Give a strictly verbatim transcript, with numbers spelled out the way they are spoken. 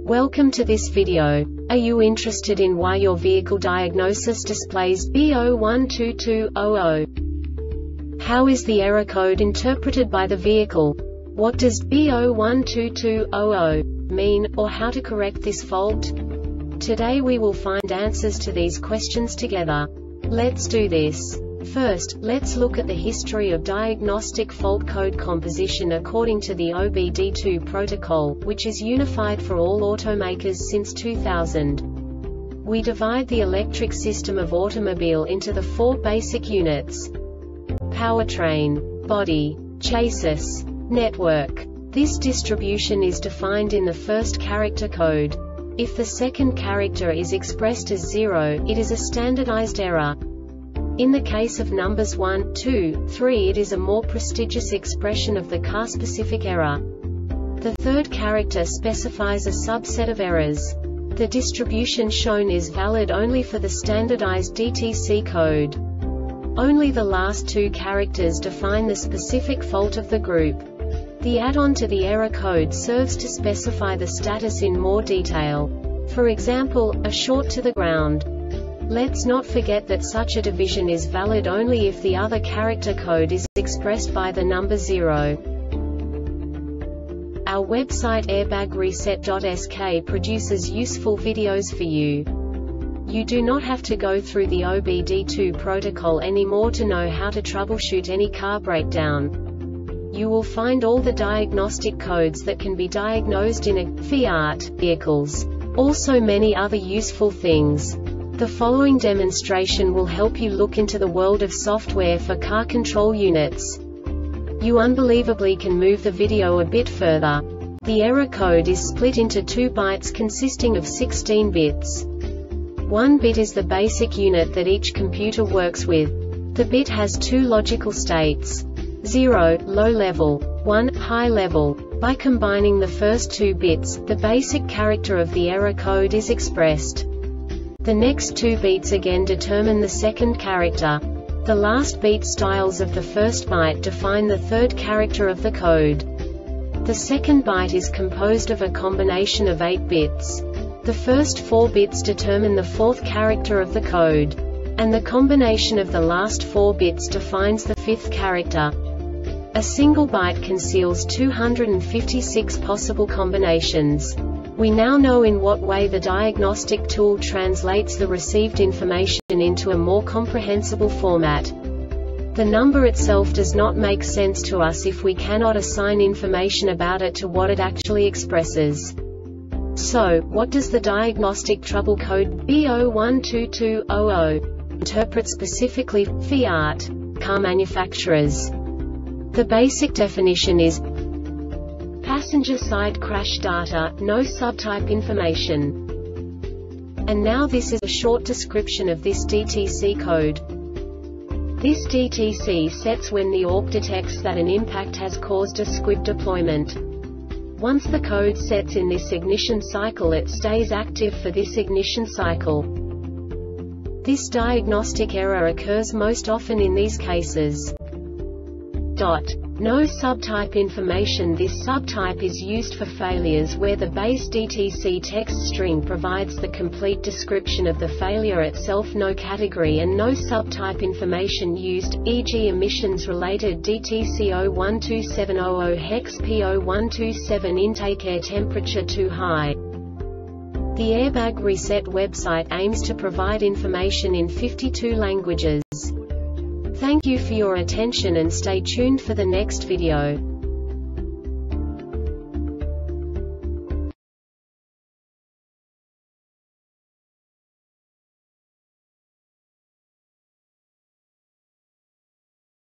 Welcome to this video. Are you interested in why your vehicle diagnosis displays B zero one two two zero zero? How is the error code interpreted by the vehicle? What does B zero one two two zero zero mean, or how to correct this fault? Today we will find answers to these questions together. Let's do this. First, let's look at the history of diagnostic fault code composition according to the O B D two protocol, which is unified for all automakers since two thousand. We divide the electric system of automobile into the four basic units: powertrain, body, chassis, network. This distribution is defined in the first character code. If the second character is expressed as zero, it is a standardized error. In the case of numbers one, two, three, it is a more prestigious expression of the car-specific error. The third character specifies a subset of errors. The distribution shown is valid only for the standardized D T C code. Only the last two characters define the specific fault of the group. The add-on to the error code serves to specify the status in more detail. For example, a short to the ground. Let's not forget that such a division is valid only if the other character code is expressed by the number zero. Our website airbag reset dot S K produces useful videos for you. You do not have to go through the O B D two protocol anymore to know how to troubleshoot any car breakdown. You will find all the diagnostic codes that can be diagnosed in a Fiat vehicles. Also many other useful things. The following demonstration will help you look into the world of software for car control units. You unbelievably can move the video a bit further. The error code is split into two bytes consisting of sixteen bits. One bit is the basic unit that each computer works with. The bit has two logical states: zero, low level, one, high level. By combining the first two bits, the basic character of the error code is expressed. The next two beats again determine the second character. The last beat styles of the first byte define the third character of the code. The second byte is composed of a combination of eight bits. The first four bits determine the fourth character of the code. And the combination of the last four bits defines the fifth character. A single byte conceals two hundred fifty-six possible combinations. We now know in what way the diagnostic tool translates the received information into a more comprehensible format. The number itself does not make sense to us if we cannot assign information about it to what it actually expresses. So, what does the diagnostic trouble code B zero one two two zero zero interpret specifically for Fiat car manufacturers? The basic definition is passenger side crash data, no subtype information. And now this is a short description of this D T C code. This D T C sets when the A W P detects that an impact has caused a squib deployment. Once the code sets in this ignition cycle, it stays active for this ignition cycle. This diagnostic error occurs most often in these cases. Dot. No subtype information. This subtype is used for failures where the base D T C text string provides the complete description of the failure itself, no category and no subtype information used, for example emissions related D T C zero one two seven zero zero hex P zero one two seven intake air temperature too high. The Airbag Reset website aims to provide information in fifty-two languages. Thank you for your attention and stay tuned for the next video.